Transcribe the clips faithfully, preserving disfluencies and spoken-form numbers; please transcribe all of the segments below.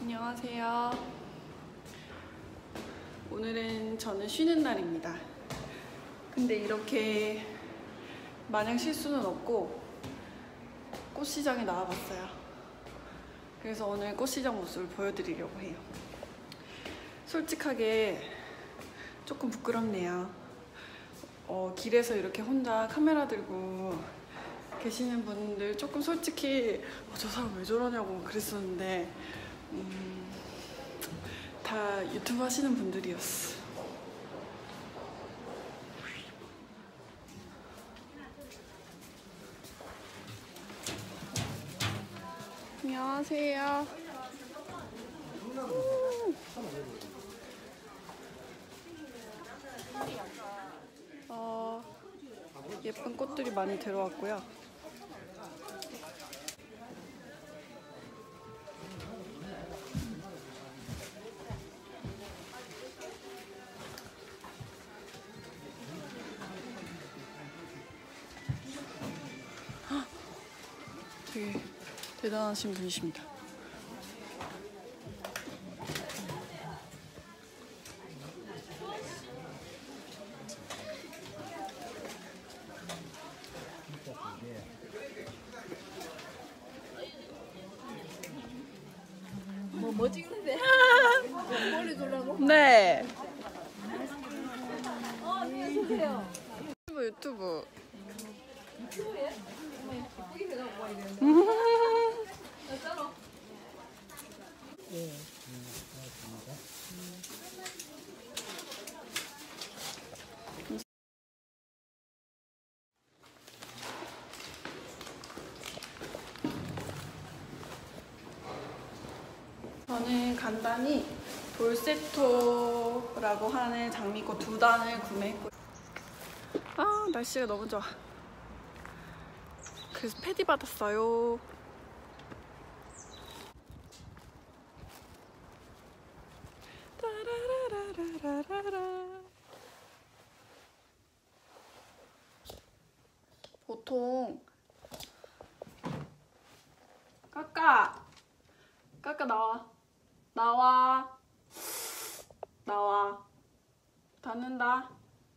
안녕하세요. 오늘은 저는 쉬는 날입니다. 근데 이렇게 마냥 쉴 수는 없고 꽃시장에 나와봤어요. 그래서 오늘 꽃시장 모습을 보여드리려고 해요. 솔직하게 조금 부끄럽네요. 어, 길에서 이렇게 혼자 카메라 들고 계시는 분들 조금 솔직히 어, 저 사람 왜 저러냐고 그랬었는데 음, 다 유튜브 하시는 분들이었어. 안녕하세요. 음. 어, 예쁜 꽃들이 많이 들어왔고요. 되게 대단하신 분이십니다. 뭐, 뭐 찍는데? 머리 돌라고? 네. 어, 안녕하세요. 유튜브 유튜브. 유튜브에? 엄마 예쁘게 해갖고 와 이랬는데. 나 따로. 예, 고맙습니다. 저는 간단히 돌세토라고 하는 장미꽃 두 단을 구매했고요. 아, 날씨가 너무 좋아. 그래서 패디 받았어요. 따라라라라라라. 보통 까까 까까 나와 나와 나와 닫는다.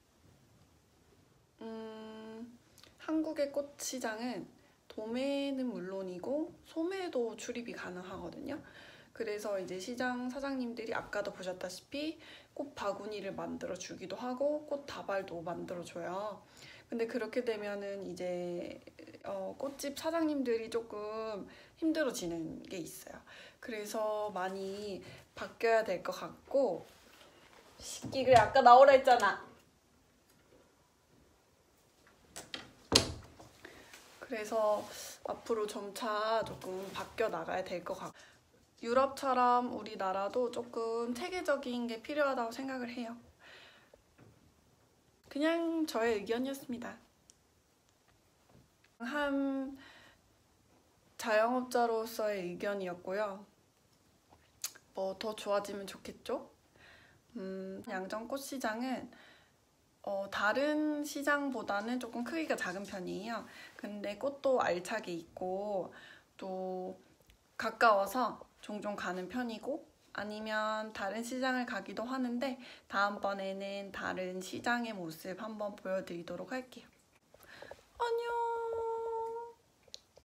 음, 한국의 꽃시장은 도매는 물론이고 소매도 출입이 가능하거든요. 그래서 이제 시장 사장님들이 아까도 보셨다시피 꽃 바구니를 만들어 주기도 하고 꽃 다발도 만들어 줘요. 근데 그렇게 되면은 이제 어, 꽃집 사장님들이 조금 힘들어지는 게 있어요. 그래서 많이 바뀌어야 될 것 같고. 시끼, 그래 아까 나오라 했잖아. 그래서 앞으로 점차 조금 바뀌어 나가야 될 것 같고, 유럽처럼 우리나라도 조금 체계적인 게 필요하다고 생각을 해요. 그냥 저의 의견이었습니다. 한 자영업자로서의 의견이었고요. 뭐 더 좋아지면 좋겠죠? 음, 양정꽃시장은 어, 다른 시장보다는 조금 크기가 작은 편이에요. 근데 꽃도 알차게 있고 또 가까워서 종종 가는 편이고, 아니면 다른 시장을 가기도 하는데 다음번에는 다른 시장의 모습 한번 보여드리도록 할게요.